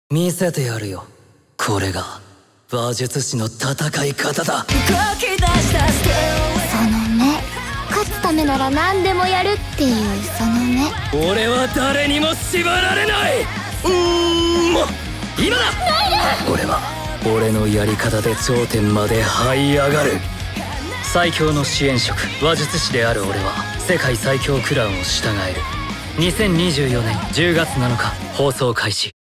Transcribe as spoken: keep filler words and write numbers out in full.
見せてやるよ。これが話術師の戦い方だ。 その目、勝つためなら何でもやるっていうその目。 俺は誰にも縛られない。うーんも今だ。俺は俺のやり方で頂点まで這い上がる。最強の支援職話術師である俺は世界最強クラウンを従える。にせんにじゅうよねんじゅうがつなのか放送開始。